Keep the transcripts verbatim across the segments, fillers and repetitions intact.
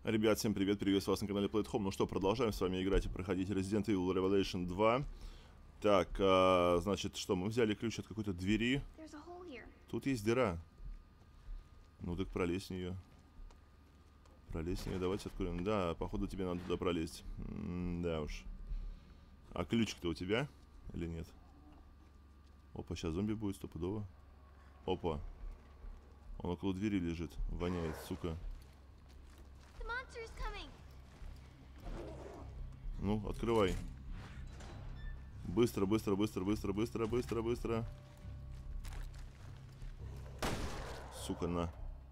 Ребят, всем привет, приветствую вас на канале Play at Home. Ну что, продолжаем с вами играть и проходить Resident Evil Revelation два. Так, а, значит, что, мы взяли ключ от какой-то двери. Тут есть дыра. Ну так пролезь в нее. Пролезь в нее, давайте откроем. Да, походу тебе надо туда пролезть. М да уж. А ключик-то у тебя? Или нет? Опа, сейчас зомби будет стопудово. Опа. Он около двери лежит. Воняет, сука. Ну, открывай. Быстро, быстро, быстро, быстро, быстро, быстро, быстро. Сука, на.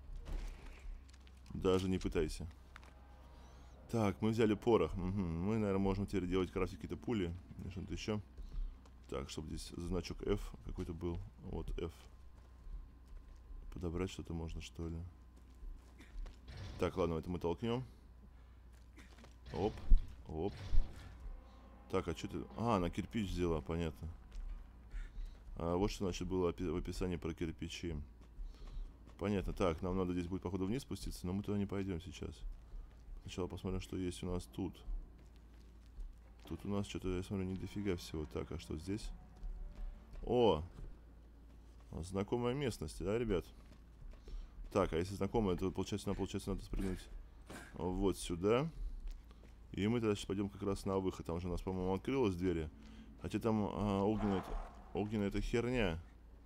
Даже не пытайся. Так, мы взяли порох. Угу. Мы, наверное, можем теперь делать, крафтить какие-то пули. Или что-то еще. Так, чтобы здесь значок F какой-то был. Вот F. Подобрать что-то можно, что ли. Так, ладно, это мы толкнем. Оп, оп. Так, а что ты... А, на кирпич взяла, понятно. А вот что, значит, было в описании про кирпичи. Понятно. Так, нам надо здесь будет, походу, вниз спуститься, но мы туда не пойдем сейчас. Сначала посмотрим, что есть у нас тут. Тут у нас что-то, я смотрю, не дофига всего. Так, а что здесь? О! Знакомая местность, да, ребят? Так, а если знакомая, то, получается, нам, получается, надо спрыгнуть вот сюда. И мы тогда сейчас пойдем как раз на выход. Там же у нас, по-моему, открылась дверь. Хотя там а, огненная, огненная эта херня.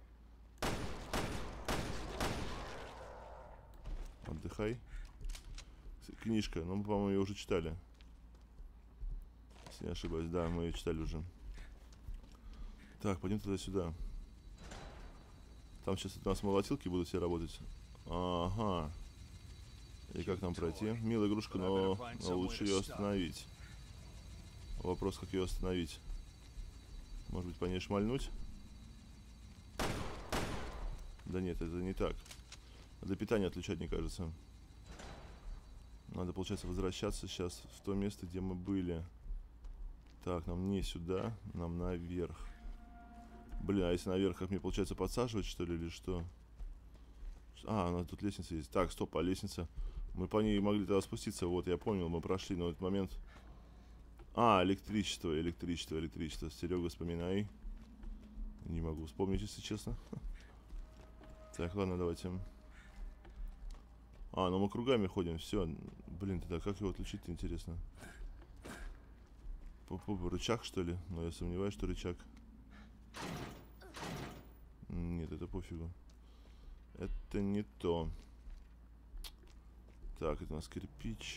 Отдыхай. Книжка. Ну, мы, по-моему, ее уже читали. Если не ошибаюсь. Да, мы ее читали уже. Так, пойдем туда сюда. Там сейчас у нас молотилки будут все работать. Ага. И как нам пройти? Милая игрушка, но, но лучше ее остановить. Вопрос, как ее остановить. Может быть, по ней шмальнуть? Да нет, это не так. Надо питание отключать, мне кажется. Надо, получается, возвращаться сейчас в то место, где мы были. Так, нам не сюда, нам наверх. Блин, а если наверх, как мне, получается, подсаживать, что ли, или что? А, у нас тут лестница есть. Так, стоп, а лестница... Мы по ней могли тогда спуститься, вот, я понял, мы прошли, но в этот момент... А, электричество, электричество, электричество. Серега, вспоминай. Не могу вспомнить, если честно. Так, ладно, давайте. А, ну мы кругами ходим, все. Блин, тогда как его отключить-то, интересно? П-п-п, рычаг, что ли? Но я сомневаюсь, что рычаг. Нет, это пофигу. Это не то. Так, это у нас кирпич.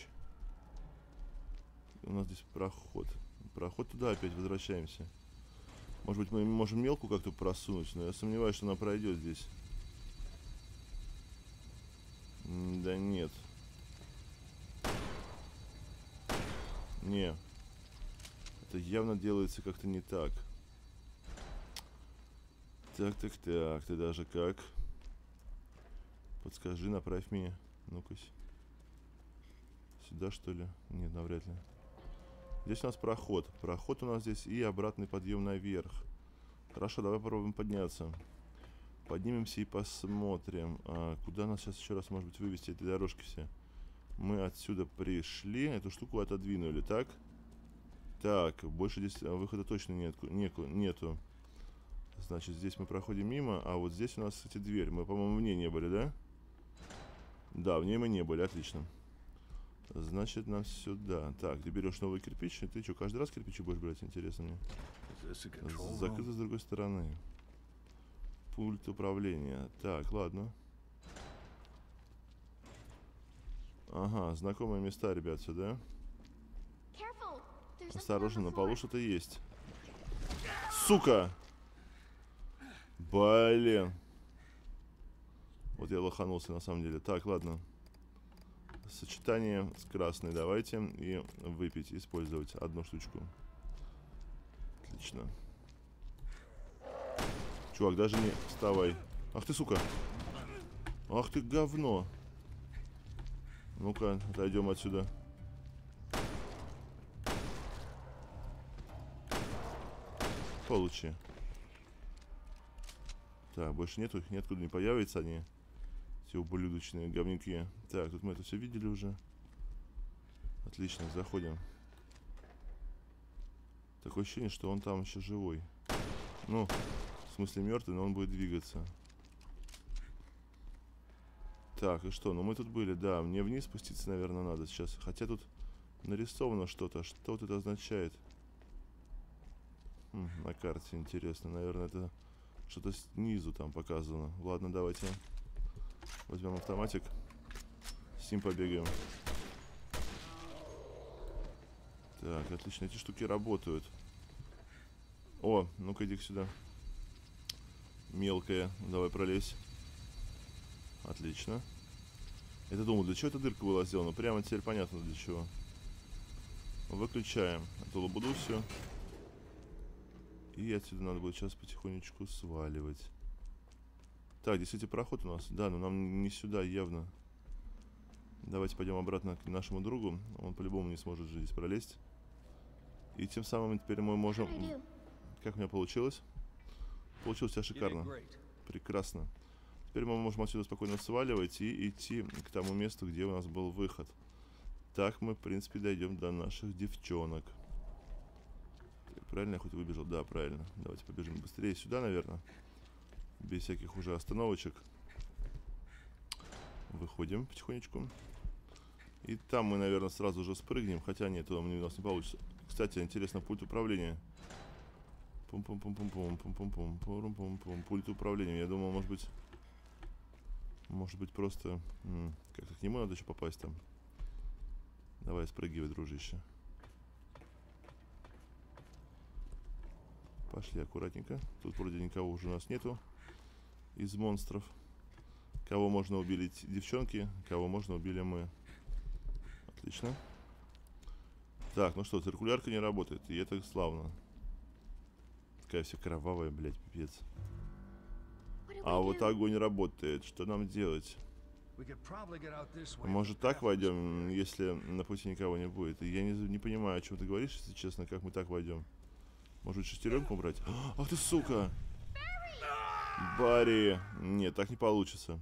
У нас здесь проход. Проход туда опять, возвращаемся. Может быть, мы можем мелку как-то просунуть, но я сомневаюсь, что она пройдет здесь. М да нет. Не. Это явно делается как-то не так. Так, так, так. Ты даже как? Подскажи, направь меня. Ну-ка. Сюда, что ли? Нет, навряд ли. Здесь у нас проход. Проход у нас здесь и обратный подъем наверх. Хорошо, давай попробуем подняться. Поднимемся и посмотрим, а, куда нас сейчас еще раз, может быть, вывести эти дорожки все. Мы отсюда пришли, эту штуку отодвинули, так? Так, больше здесь выхода точно нет, нету. Значит, здесь мы проходим мимо, а вот здесь у нас, кстати, дверь. Мы, по-моему, в ней не были, да? Да, в ней мы не были, отлично. Значит, нам сюда. Так, ты берешь новый кирпич. Ты что, каждый раз кирпичи будешь брать? Интересно мне. Закрыто с другой стороны. Пульт управления. Так, ладно. Ага, знакомые места, ребят, сюда. Осторожно, на полу что-то есть. Сука! Блин. Вот я лоханулся, на самом деле. Так, ладно. Сочетание с красной давайте. И выпить, использовать одну штучку. Отлично. Чувак, даже не вставай. Ах ты, сука. Ах ты, говно. Ну-ка, отойдем отсюда. Получи. Так, больше нету, ниоткуда не появятся они. Все ублюдочные говнюки. Так, тут мы это все видели уже. Отлично, заходим. Такое ощущение, что он там еще живой. Ну, в смысле мертвый, но он будет двигаться. Так, и что? Ну мы тут были, да. Мне вниз спуститься, наверное, надо сейчас. Хотя тут нарисовано что-то. Что вот это означает? Хм, на карте интересно. Наверное, это что-то снизу там показано. Ладно, давайте возьмем автоматик. С ним побегаем. Так, отлично. Эти штуки работают. О, ну-ка иди сюда. Мелкая. Давай пролезь. Отлично. Я думал, для чего эта дырка была сделана? Прямо теперь понятно для чего. Выключаем эту лабуду всю. И отсюда надо будет сейчас потихонечку сваливать. Так, действительно проход у нас. Да, но нам не сюда явно. Давайте пойдем обратно к нашему другу. Он по-любому не сможет же здесь пролезть. И тем самым теперь мы можем... Как у меня получилось? Получилось у тебя шикарно. Прекрасно. Теперь мы можем отсюда спокойно сваливать и идти к тому месту, где у нас был выход. Так мы, в принципе, дойдем до наших девчонок. Так, правильно я хоть выбежал? Да, правильно. Давайте побежим быстрее сюда, наверное. Без всяких уже остановочек. Выходим потихонечку. И там мы, наверное, сразу же спрыгнем. Хотя нет, у нас не получится. Кстати, интересно, пульт управления. Пум-пум-пум-пум-пум-пум-пум-пум-пум-пум. Пульт управления. Я думал, может быть... Может быть, просто... Как-то к нему надо еще попасть там. Давай, спрыгивай, дружище. Пошли аккуратненько. Тут вроде никого уже у нас нету. Из монстров. Кого можно убить девчонки, кого можно убили мы. Отлично. Так, ну что, циркулярка не работает. И это славно. Такая вся кровавая, блядь, пипец. А вот огонь работает. Что нам делать? Может, так войдем, если на пути никого не будет? Я не, не понимаю, о чем ты говоришь, если честно, как мы так войдем. Может, шестеренку убрать? Ах ты, сука! Барри! Нет, так не получится.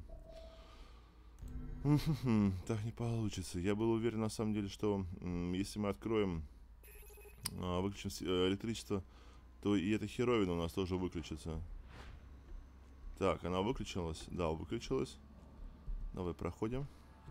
Так не получится. Я был уверен, на самом деле, что если мы откроем, выключим электричество, то и эта херовина у нас тоже выключится. Так, она выключилась? Да, выключилась. Давай, проходим.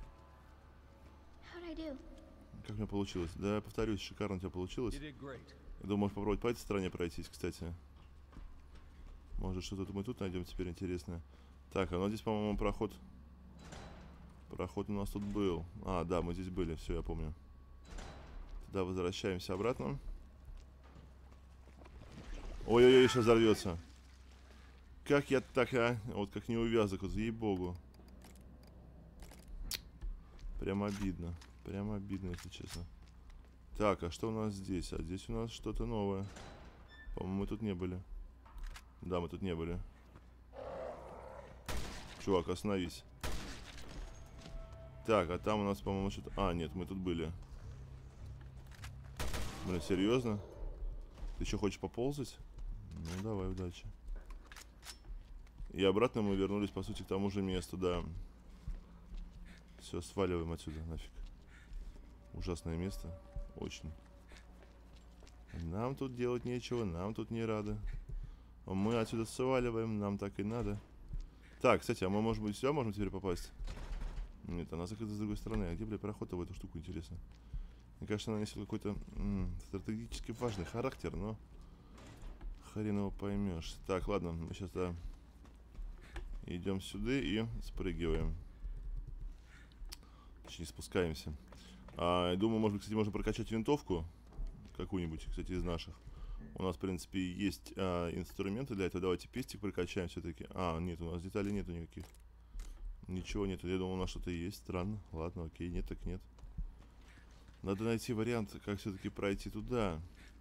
Как у меня получилось? Да, я повторюсь, шикарно у тебя получилось. Я думаю, можешь попробовать по этой стороне пройтись, кстати. Может, что-то мы тут найдем теперь интересное. Так, а ну здесь, по-моему, проход... Проход у нас тут был. А, да, мы здесь были, все, я помню. Тогда возвращаемся обратно. Ой-ой-ой, сейчас взорвется. Как я так, а? Вот как не увязок, вот, ей-богу. Прям обидно. Прям обидно, если честно. Так, а что у нас здесь? А здесь у нас что-то новое. По-моему, мы тут не были. Да, мы тут не были. Чувак, остановись. Так, а там у нас, по-моему, что-то... А, нет, мы тут были. Блин, серьезно? Ты еще хочешь поползать? Ну, давай, удачи. И обратно мы вернулись, по сути, к тому же месту, да. Все, сваливаем отсюда, нафиг. Ужасное место. Очень. Нам тут делать нечего, нам тут не рады. Мы отсюда сваливаем, нам так и надо. Так, кстати, а мы, может быть, сюда можем теперь попасть? Нет, она закрыта с другой стороны. А где, бля, проход-то в эту штуку, интересно? Мне кажется, она несет какой-то стратегически важный характер, но... Хрен его поймешь. Так, ладно, мы сейчас, да, идем сюда и спрыгиваем. Точнее, спускаемся. А, думаю, может быть, кстати, можно прокачать винтовку. Какую-нибудь, кстати, из наших. У нас, в принципе, есть а, инструменты для этого. Давайте пестик прокачаем все-таки. А, нет, у нас деталей нету никаких. Ничего нету. Я думал, у нас что-то есть. Странно. Ладно, окей, нет, так нет. Надо найти вариант, как все-таки пройти туда.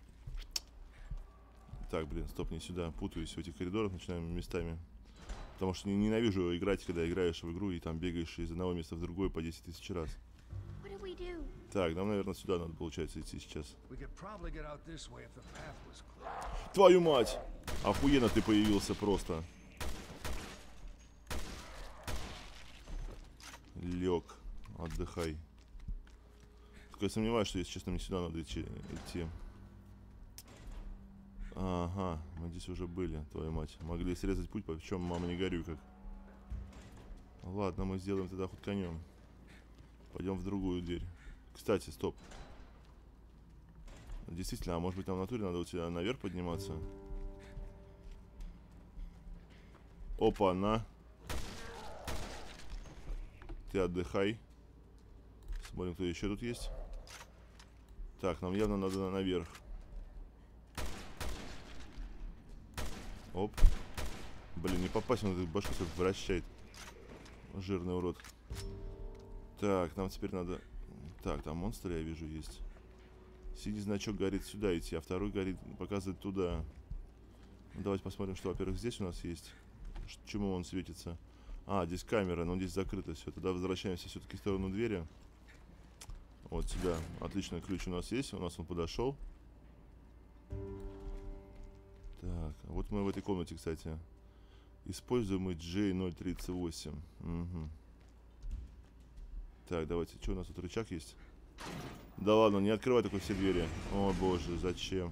Так, блин, стоп, не сюда. Путаюсь в этих коридорах, начинаем местами. Потому что ненавижу играть, когда играешь в игру и там бегаешь из одного места в другое по десять тысяч раз. Так, нам, наверное, сюда надо, получается, идти сейчас. Твою мать! Охуенно ты появился просто. Лег. Отдыхай. Только я сомневаюсь, что, если честно, мне сюда надо идти. идти. Ага, мы здесь уже были, твою мать. Могли срезать путь, причем, мама, не горюй как. Ладно, мы сделаем тогда хоть конем. Пойдем в другую дверь. Кстати, стоп. Действительно, а может быть нам в натуре надо у тебя наверх подниматься? Опа, на. Ты отдыхай. Смотрим, кто еще тут есть. Так, нам явно надо наверх. Оп. Блин, не попасть, он эту башку тут вращает. Жирный урод. Так, нам теперь надо... Так, там монстр, я вижу, есть. Синий значок горит сюда идти, а второй горит, показывает туда. Ну, давайте посмотрим, что, во-первых, здесь у нас есть. Ш чему он светится? А, здесь камера, но здесь закрыто все. Тогда возвращаемся все-таки в сторону двери. Вот сюда. Отличный ключ у нас есть. У нас он подошел. Так, вот мы в этой комнате, кстати. Используемый джей ноль тридцать восемь. Угу. Так, давайте. Что у нас тут, рычаг есть? Да ладно, не открывай такой все двери. О боже, зачем?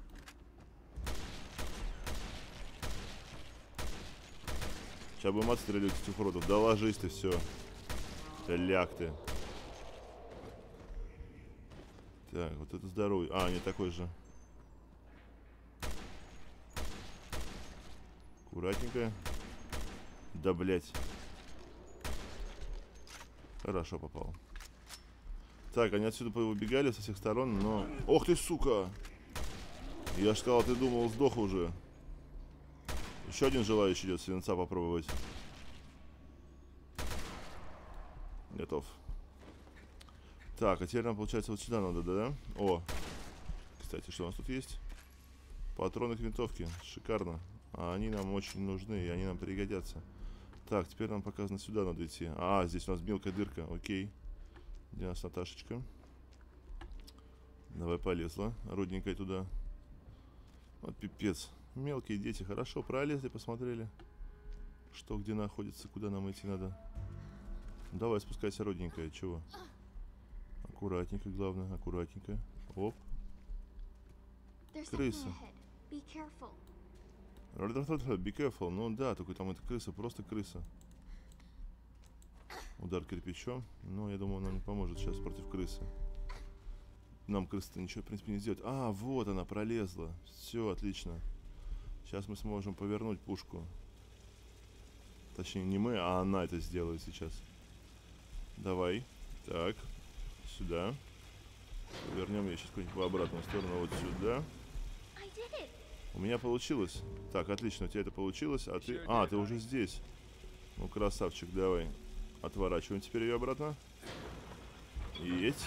Сейчас будем отстреливать этих уродов. Да ложись ты, все. Да ляг ты. Так, вот это здоровый. А, не такой же. Аккуратненько. Да, блять. Хорошо попал. Так, они отсюда повыбегали со всех сторон, но... Ох ты, сука! Я ж сказал, ты думал, сдох уже. Еще один желающий идет свинца попробовать. Готов. Так, а теперь нам, получается, вот сюда надо, да? О! Кстати, что у нас тут есть? Патроны к винтовке. Шикарно. А они нам очень нужны, и они нам пригодятся. Так, теперь нам показано, сюда надо идти. А, здесь у нас мелкая дырка. Окей. Где у нас Наташечка? Давай, полезла. Родненькая туда. Вот пипец. Мелкие дети. Хорошо, пролезли, посмотрели. Что, где находится, куда нам идти надо. Давай, спускайся, родненькая. Чего? Аккуратненько, главное. Аккуратненько. Оп. Крыса. Be careful. Ну да, только там это крыса, просто крыса. Удар кирпичом. Но я думаю, он нам не поможет сейчас против крысы. Нам крыса-то ничего, в принципе, не сделает. А, вот она пролезла. Все, отлично. Сейчас мы сможем повернуть пушку. Точнее, не мы, а она это сделает сейчас. Давай. Так. Сюда. Повернем ее сейчас в обратную сторону. Вот сюда. У меня получилось. Так, отлично, у тебя это получилось. А ты... А, ты уже здесь. Ну, красавчик, давай. Отворачиваем теперь ее обратно. Есть.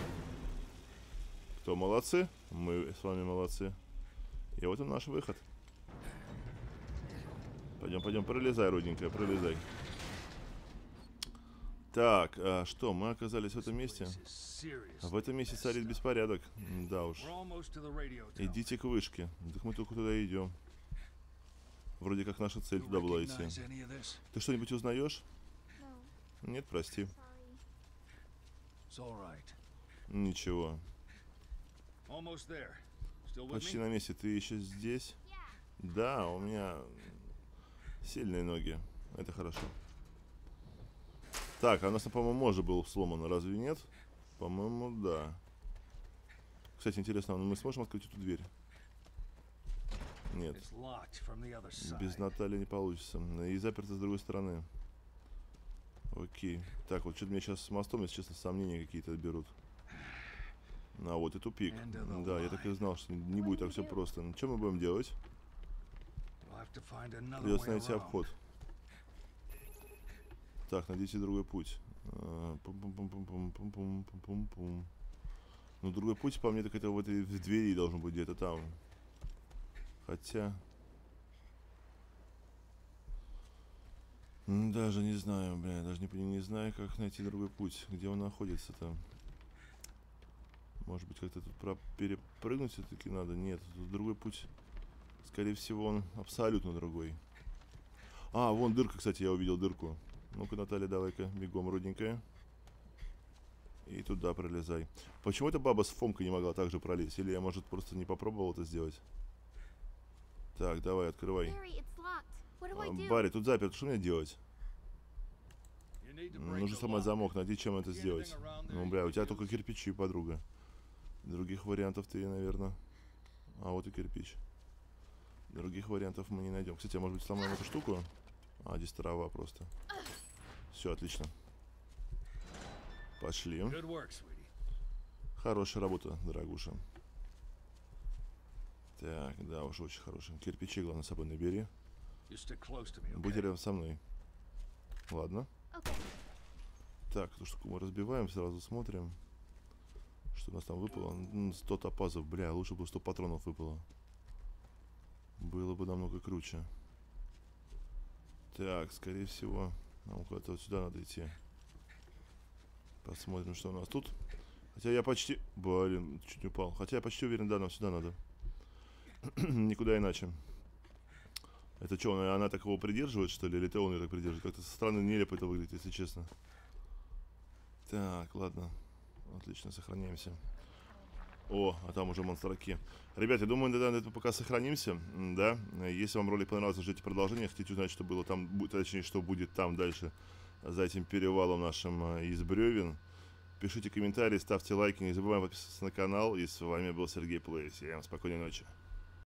Кто молодцы? Мы с вами молодцы. И вот он наш выход. Пойдем, пойдем, пролезай, родненькая, пролезай. Так, а что, мы оказались в этом месте? В этом месте царит беспорядок. Да уж. Идите к вышке. Так мы только туда идем. Вроде как наша цель туда была идти. Ты что-нибудь узнаешь? Нет, прости. Ничего. Почти на месте. Ты еще здесь? Да, у меня сильные ноги. Это хорошо. Так, а у нас, по-моему, может был сломан, разве нет? По-моему, да. Кстати, интересно, мы сможем открыть эту дверь? Нет. Без Натальи не получится. И заперто с другой стороны. Окей. Так, вот что-то мне сейчас с мостом, если честно, сомнения какие-то берут. А вот и тупик. Да, я так и знал, что не будет так все просто. Ну, что мы будем делать? Придется найти обход. Так, найдите другой путь. Пум-пум-пум-пум-пум-пум-пум-пум. Ну, другой путь, по мне, так это в этой в двери должен быть где-то там. Хотя... Даже не знаю, бля, даже не, не знаю, как найти другой путь. Где он находится-то? Может быть, как-то тут про перепрыгнуть все-таки надо? Нет, тут другой путь. Скорее всего, он абсолютно другой. А, вон дырка, кстати, я увидел дырку. Ну-ка, Наталья, давай-ка, бегом, родненькая. И туда пролезай. Почему эта баба с Фомкой не могла также пролезть? Или я, может, просто не попробовал это сделать? Так, давай, открывай. Barry, it's locked. What do I А, do? Барри, тут заперт. Что мне делать? You need to М, break Нужно the сломать lock. замок. Найди, чем это сделать. Anything around there Ну, you бля, у can тебя только use? кирпичи, подруга. Других вариантов ты, наверное... А, вот и кирпич. Других вариантов мы не найдем. Кстати, а может быть сломаем эту штуку? А, здесь трава просто. Все, отлично. Пошли. Good work, sweetie. Хорошая работа, дорогуша. Так, да, уж очень хорошая. Кирпичи, главное, с собой набери. You stick close to me, Будь okay? рядом со мной. Ладно. Okay. Так, эту штуку мы разбиваем, сразу смотрим. Что у нас там выпало? М, сто топазов. Бля, лучше бы сто патронов выпало. Было бы намного круче. Так, скорее всего, нам куда-то вот сюда надо идти. Посмотрим, что у нас тут. Хотя я почти... Блин, чуть не упал. Хотя я почти уверен, да, нам сюда надо. Никуда иначе. Это что, она, она так его придерживает, что ли? Или это он ее так придерживает? Как-то со стороны нелепо это выглядит, если честно. Так, ладно. Отлично, сохраняемся. О, а там уже монстраки. Ребят, я думаю, на этом пока сохранимся. М, Да. Если вам ролик понравился, ждите продолжения. Хотите узнать, что было там, бу- точнее, что будет там дальше, за этим перевалом нашим э, из бревен. Пишите комментарии, ставьте лайки, не забываем подписываться на канал. И с вами был Сергей Плей. Всем спокойной ночи.